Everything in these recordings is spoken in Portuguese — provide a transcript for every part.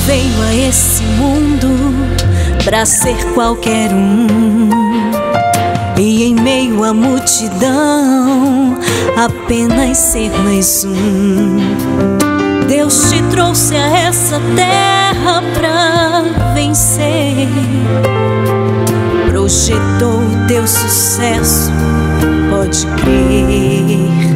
veio a esse mundo pra ser qualquer um, e em meio à multidão apenas ser mais um. Deus te trouxe a essa terra pra vencer, projetou teu sucesso, pode crer.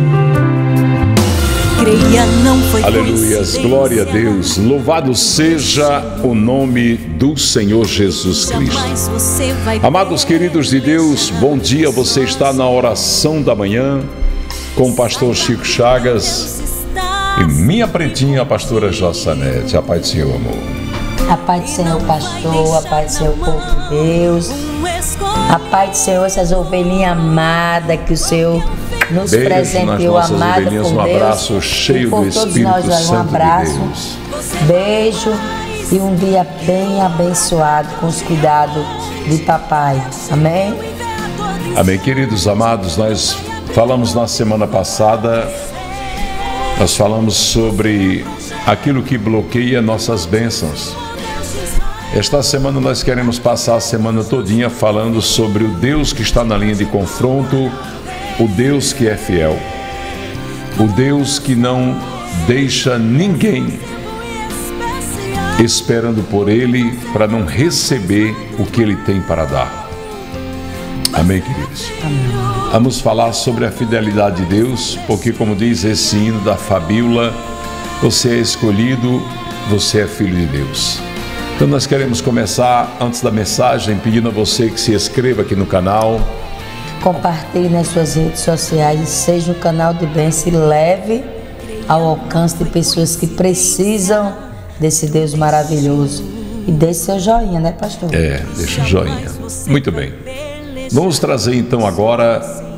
Creia, não foi Aleluias, glória a Deus, louvado seja o nome do Senhor Jesus Cristo. Amados queridos de Deus, bom dia, você está na oração da manhã com o pastor Chico Chagas e minha pretinha, a pastora Jossanete. A paz do Senhor, amor. A paz do Senhor, pastor, a paz do Senhor, povo de Deus, a paz do Senhor, essas ovelhinhas amadas que o Senhor nos beijo presenteou, amada por Deus. Um abraço cheio do Espírito Santo um abraço, de Deus. Beijo e um dia bem abençoado com os cuidados de papai. Amém? Amém, queridos amados, nós falamos na semana passada, nós falamos sobre aquilo que bloqueia nossas bênçãos. Esta semana nós queremos passar a semana todinha falando sobre o Deus que está na linha de confronto, o Deus que é fiel, o Deus que não deixa ninguém esperando por Ele para não receber o que Ele tem para dar. Amém, queridos? Amém. Vamos falar sobre a fidelidade de Deus, porque como diz esse hino da Fabíola, você é escolhido, você é filho de Deus. Então nós queremos começar, antes da mensagem, pedindo a você que se inscreva aqui no canal, compartilhe nas suas redes sociais e seja um canal de bênção e leve ao alcance de pessoas que precisam desse Deus maravilhoso. E deixe seu joinha, né, pastor? Deixa o joinha. Muito bem. Vamos trazer então agora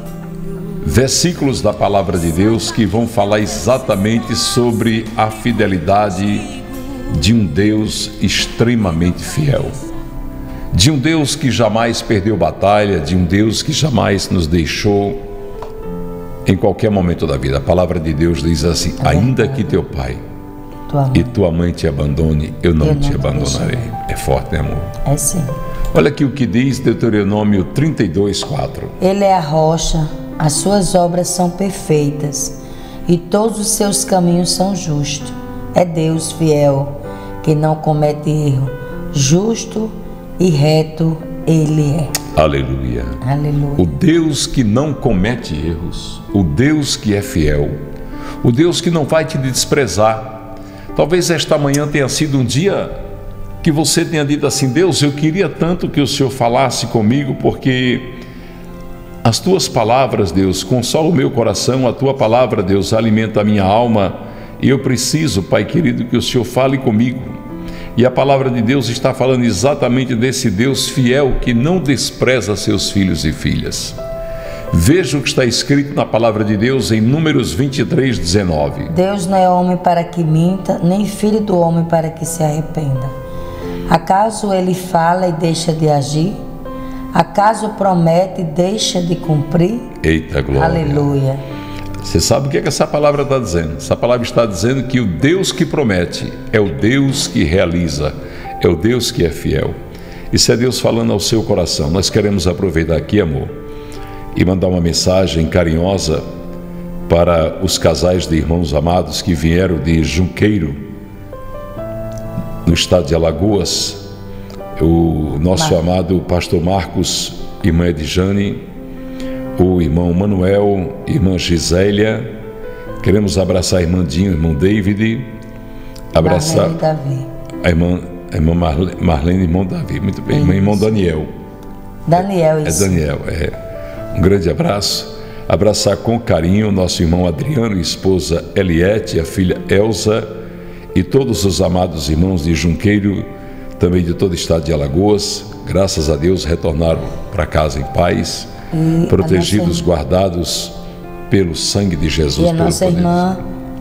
versículos da palavra de Deus que vão falar exatamente sobre a fidelidade de um Deus extremamente fiel. De um Deus que jamais perdeu batalha, de um Deus que jamais nos deixou em qualquer momento da vida. A palavra de Deus diz assim: ainda que teu pai e tua mãe te abandone, eu não te abandonarei. É forte, né, amor? É sim. Olha aqui o que diz Deuteronômio 32:4. Ele é a rocha, as suas obras são perfeitas e todos os seus caminhos são justos. É Deus fiel, que não comete erro, justo e reto Ele é. Aleluia. Aleluia. O Deus que não comete erros, o Deus que é fiel, o Deus que não vai te desprezar. Talvez esta manhã tenha sido um dia que você tenha dito assim: Deus, eu queria tanto que o Senhor falasse comigo, porque as tuas palavras, Deus, consolam o meu coração, a tua palavra, Deus, alimenta a minha alma, e eu preciso, Pai querido, que o Senhor fale comigo. E a palavra de Deus está falando exatamente desse Deus fiel que não despreza seus filhos e filhas. Veja o que está escrito na palavra de Deus em Números 23:19. Deus não é homem para que minta, nem filho do homem para que se arrependa. Acaso ele fala e deixa de agir? Acaso promete e deixa de cumprir? Eita glória! Aleluia! Você sabe o que essa palavra está dizendo? Essa palavra está dizendo que o Deus que promete é o Deus que realiza, é o Deus que é fiel. Isso é Deus falando ao seu coração. Nós queremos aproveitar aqui, amor, e mandar uma mensagem carinhosa para os casais de irmãos amados que vieram de Junqueiro, no estado de Alagoas. O nosso amado pastor Marcos, irmã Edjane, o irmão Manuel, irmã Gisélia. Queremos abraçar a irmã Dinho, irmão David, abraçar a irmã Marlene, irmão Davi. Muito bem, irmão Daniel. Daniel, isso. É Daniel, um grande abraço. Abraçar com carinho o nosso irmão Adriano, esposa Eliette, a filha Elza, e todos os amados irmãos de Junqueiro, também de todo o estado de Alagoas. Graças a Deus retornaram para casa em paz, protegidos, guardados pelo sangue de Jesus. E a nossa irmã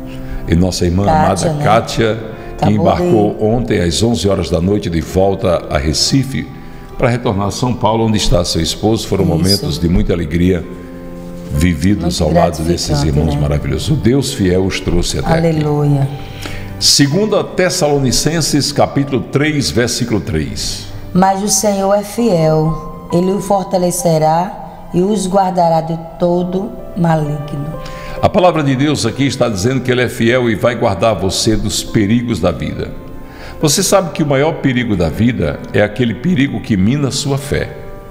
Kátia, amada Kátia, que embarcou ontem às 11 horas da noite de volta a Recife para retornar a São Paulo, onde está seu esposo. Foram momentos de muita alegria vividos ao lado desses irmãos maravilhosos. O Deus fiel os trouxe até aqui. 2 Tessalonicenses capítulo 3, versículo 3. Mas o Senhor é fiel, Ele o fortalecerá e os guardará de todo maligno. A palavra de Deus aqui está dizendo que Ele é fiel e vai guardar você dos perigos da vida. Você sabe que o maior perigo da vida é aquele perigo que mina sua fé.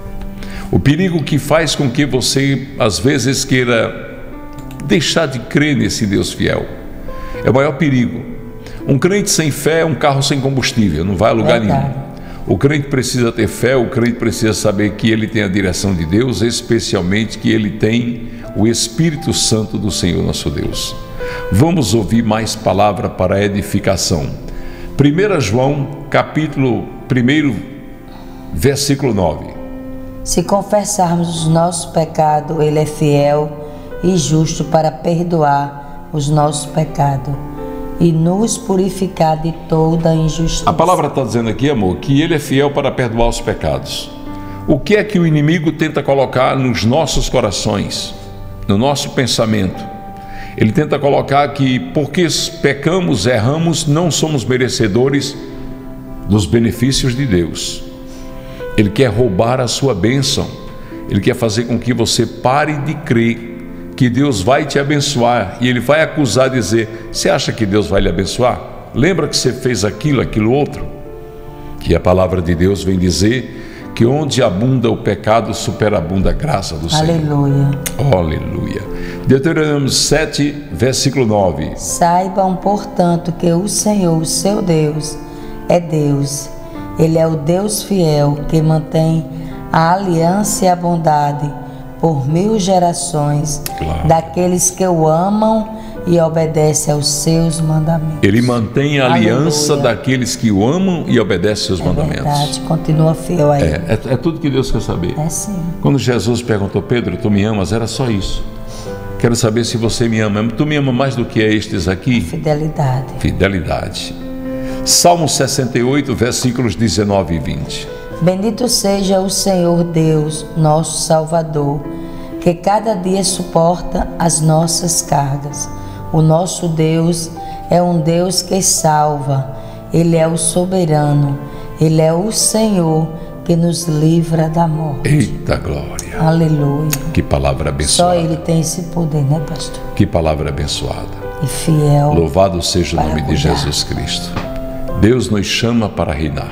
O perigo que faz com que você, às vezes, queira deixar de crer nesse Deus fiel. É o maior perigo. Um crente sem fé é um carro sem combustível, não vai a lugar nenhum. O crente precisa ter fé, o crente precisa saber que ele tem a direção de Deus, especialmente que ele tem o Espírito Santo do Senhor nosso Deus. Vamos ouvir mais palavra para edificação. 1 João, capítulo 1, versículo 9. Se confessarmos os nossos pecados, Ele é fiel e justo para perdoar os nossos pecados e nos purificar de toda injustiça. A palavra está dizendo aqui, amor, que Ele é fiel para perdoar os pecados. O que é que o inimigo tenta colocar nos nossos corações, no nosso pensamento? Ele tenta colocar que porque pecamos, erramos, não somos merecedores dos benefícios de Deus. Ele quer roubar a sua bênção. Ele quer fazer com que você pare de crer que Deus vai te abençoar. E ele vai acusar, dizer: você acha que Deus vai lhe abençoar? Lembra que você fez aquilo outro? Que a palavra de Deus vem dizer que onde abunda o pecado, superabunda a graça do Senhor. Aleluia. Aleluia. Deuteronômio 7, versículo 9. Saibam, portanto, que o Senhor, o seu Deus, é Deus. Ele é o Deus fiel que mantém a aliança e a bondade por 1000 gerações, claro, daqueles que o amam e obedecem aos seus mandamentos. Ele mantém a aliança, aleluia, daqueles que o amam e obedecem aos mandamentos. Verdade, continua fiel a ele. É tudo que Deus quer saber. É sim. Quando Jesus perguntou: Pedro, tu me amas? Era só isso. Quero saber se você me ama. Tu me ama mais do que estes aqui? Fidelidade. Fidelidade. Salmo 68, versículos 19 e 20. Bendito seja o Senhor Deus, nosso Salvador, que cada dia suporta as nossas cargas. O nosso Deus é um Deus que salva. Ele é o soberano. Ele é o Senhor que nos livra da morte. Eita glória! Aleluia! Que palavra abençoada! Só Ele tem esse poder, né, pastor? Que palavra abençoada! E fiel. Louvado seja o nome de Jesus Cristo. Deus nos chama para reinar.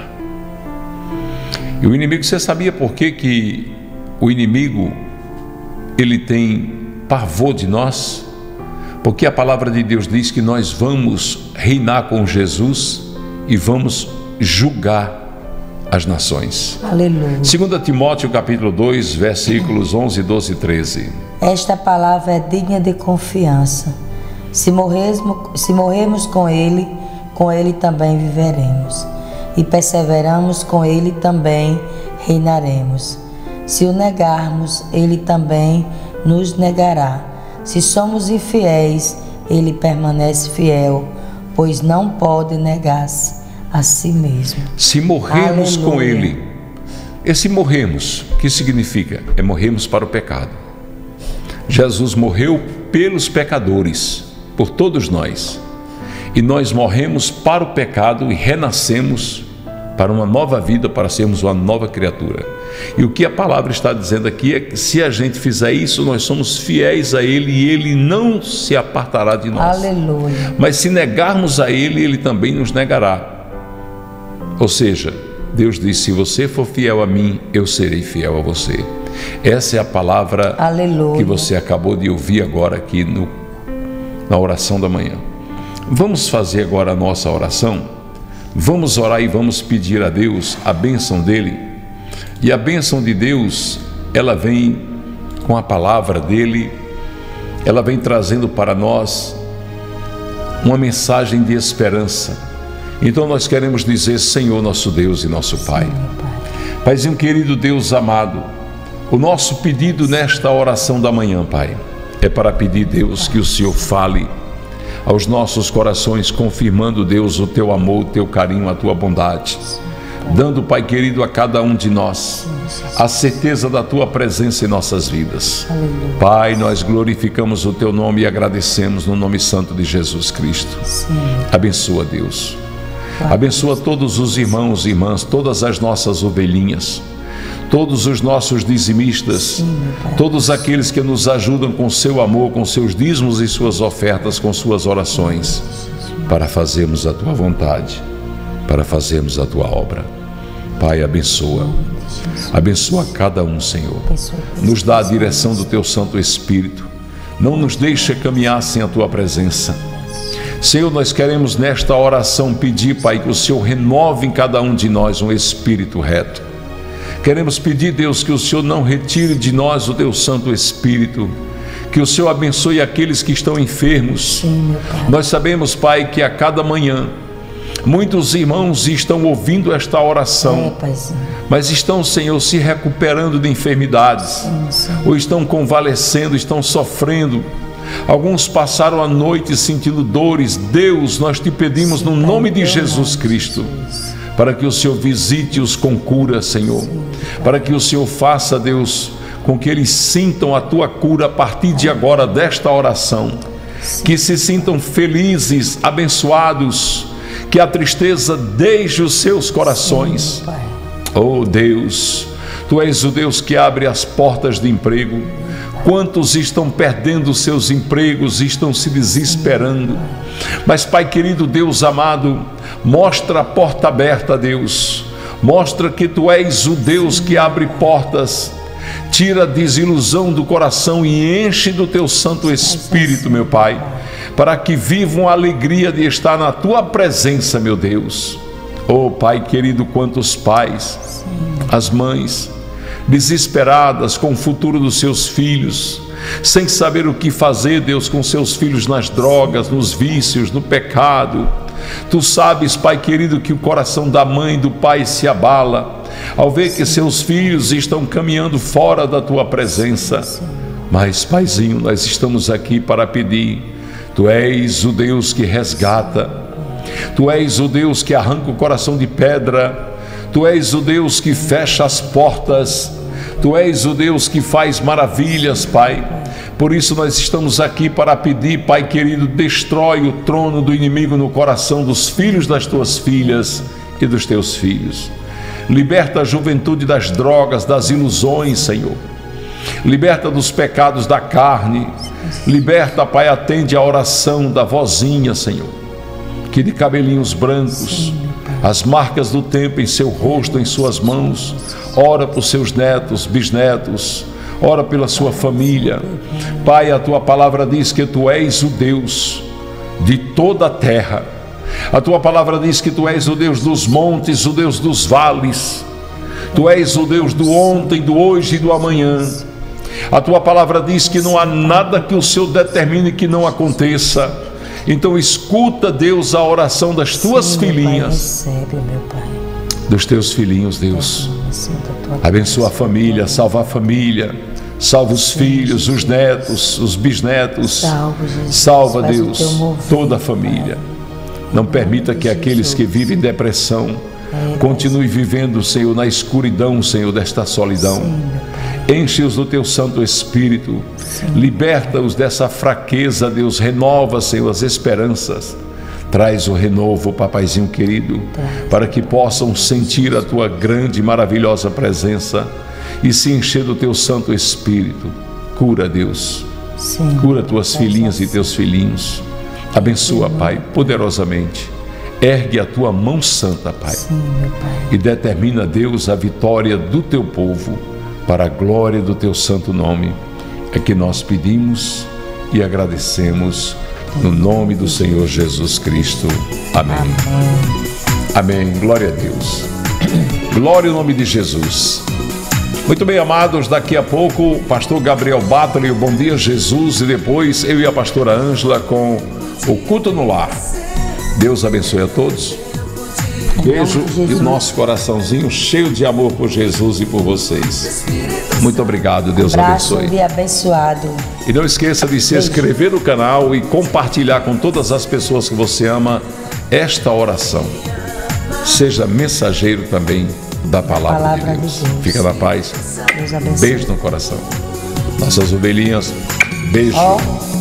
E o inimigo, você sabia por que o inimigo ele tem pavor de nós? Porque a palavra de Deus diz que nós vamos reinar com Jesus e vamos julgar as nações. Aleluia. 2 Timóteo capítulo 2, versículos 11, 12 e 13. Esta palavra é digna de confiança. Se morrermos com Ele também viveremos. E perseveramos com Ele também reinaremos. Se o negarmos, Ele também nos negará. Se somos infiéis, Ele permanece fiel, pois não pode negar-se a si mesmo. Se morrermos, aleluia, com Ele, esse morremos, o que significa? É morrermos para o pecado. Jesus morreu pelos pecadores, por todos nós. E nós morremos para o pecado e renascemos para uma nova vida, para sermos uma nova criatura. E o que a palavra está dizendo aqui é que se a gente fizer isso, nós somos fiéis a Ele e Ele não se apartará de nós. Aleluia. Mas se negarmos a Ele, Ele também nos negará. Ou seja, Deus diz: se você for fiel a mim, eu serei fiel a você. Essa é a palavra, aleluia, que você acabou de ouvir agora aqui na oração da manhã. Vamos fazer agora a nossa oração. Vamos orar e vamos pedir a Deus a bênção dEle. E a bênção de Deus, ela vem com a palavra dEle, ela vem trazendo para nós uma mensagem de esperança. Então nós queremos dizer: Senhor nosso Deus e nosso Pai. Paizinho querido, Deus amado, o nosso pedido nesta oração da manhã, Pai, é para pedir, Deus, que o Senhor fale aos nossos corações, confirmando, Deus, o teu amor, o teu carinho, a tua bondade. dando, Pai querido, a cada um de nós a certeza da Tua presença em nossas vidas. Aleluia. Pai, nós glorificamos o Teu nome e agradecemos no nome santo de Jesus Cristo. Sim. Abençoa, Deus. Abençoa todos os irmãos e irmãs, todas as nossas ovelhinhas, todos os nossos dizimistas, todos aqueles que nos ajudam com seu amor, com seus dízimos e suas ofertas, com suas orações, para fazermos a Tua vontade, para fazermos a Tua obra. Pai, abençoa. Abençoa cada um, Senhor. Nos dá a direção do Teu Santo Espírito. Não nos deixa caminhar sem a Tua presença. Senhor, nós queremos nesta oração pedir, Pai, que o Senhor renove em cada um de nós um espírito reto. Queremos pedir, Deus, que o Senhor não retire de nós o Teu Santo Espírito, que o Senhor abençoe aqueles que estão enfermos. Sim, meu Pai. Nós sabemos, Pai, que a cada manhã muitos irmãos estão ouvindo esta oração, Paizinho. mas estão, Senhor, se recuperando de enfermidades, ou estão convalescendo, estão sofrendo. Alguns passaram a noite sentindo dores. Deus, nós te pedimos no nome de Jesus Cristo, para que o Senhor visite-os com cura, Senhor, para que o Senhor faça, Deus, com que eles sintam a Tua cura a partir de agora, desta oração, que se sintam felizes, abençoados, que a tristeza deixe os seus corações. Oh Deus, Tu és o Deus que abre as portas de emprego. Quantos estão perdendo seus empregos, estão se desesperando. Mas, Pai querido, Deus amado, mostra a porta aberta, Deus. Mostra que Tu és o Deus que abre portas. Tira a desilusão do coração e enche do Teu Santo Espírito, meu Pai, para que vivam a alegria de estar na Tua presença, meu Deus. Oh Pai querido, quantos pais, as mães, desesperadas com o futuro dos seus filhos, sem saber o que fazer, Deus, com seus filhos nas drogas, nos vícios, no pecado. Tu sabes, Pai querido, que o coração da mãe e do pai se abala ao ver que seus filhos estão caminhando fora da Tua presença. Mas, Paizinho, nós estamos aqui para pedir. Tu és o Deus que resgata. Tu és o Deus que arranca o coração de pedra. Tu és o Deus que fecha as portas. Tu és o Deus que faz maravilhas, Pai. Por isso nós estamos aqui para pedir, Pai querido, destrói o trono do inimigo no coração dos filhos das Tuas filhas e dos Teus filhos. Liberta a juventude das drogas, das ilusões, Senhor. Liberta dos pecados da carne. Liberta, Pai, atende a oração da vozinha, Senhor, que de cabelinhos brancos, as marcas do tempo em seu rosto, em suas mãos, ora por seus netos, bisnetos, ora pela sua família. Pai, a Tua palavra diz que Tu és o Deus de toda a terra. A Tua palavra diz que Tu és o Deus dos montes, o Deus dos vales. Tu és o Deus do ontem, do hoje e do amanhã. A Tua palavra diz que não há nada que o Senhor determine que não aconteça. Então escuta, Deus, a oração das Tuas filhinhas, Recebe, meu Pai. dos Teus filhinhos, Deus. Abençoa a família, salva a família, salva os filhos, os netos, os bisnetos. Salva, Deus, toda a família. Não permita que aqueles que vivem depressão continuem vivendo, Senhor, na escuridão, Senhor, desta solidão. Enche-os do Teu Santo Espírito. Liberta-os dessa fraqueza, Deus. Renova, Senhor, as esperanças. Traz o renovo, papaizinho querido, para que possam sentir a Tua grande e maravilhosa presença e se encher do Teu Santo Espírito. Cura, Deus. Cura Tuas filhinhas e Teus filhinhos. Abençoa, Pai, poderosamente. Ergue a Tua mão santa, Pai, e determina, Deus, a vitória do Teu povo para a glória do Teu santo nome. É que nós pedimos e agradecemos no nome do Senhor Jesus Cristo. Amém. Amém. Glória a Deus. Glória ao nome de Jesus. Muito bem, amados, daqui a pouco o pastor Gabriel Battle, o Bom Dia Jesus, e depois eu e a pastora Ângela com o Culto no Lar. Deus abençoe a todos. Beijo e o nosso coraçãozinho cheio de amor por Jesus e por vocês. Muito obrigado, Deus abençoe. E abençoado. E não esqueça de se inscrever no canal e compartilhar com todas as pessoas que você ama esta oração. seja mensageiro também da palavra de Deus. Fica na paz. Deus abençoe. Beijo no coração. Nossas ovelhinhas, beijo.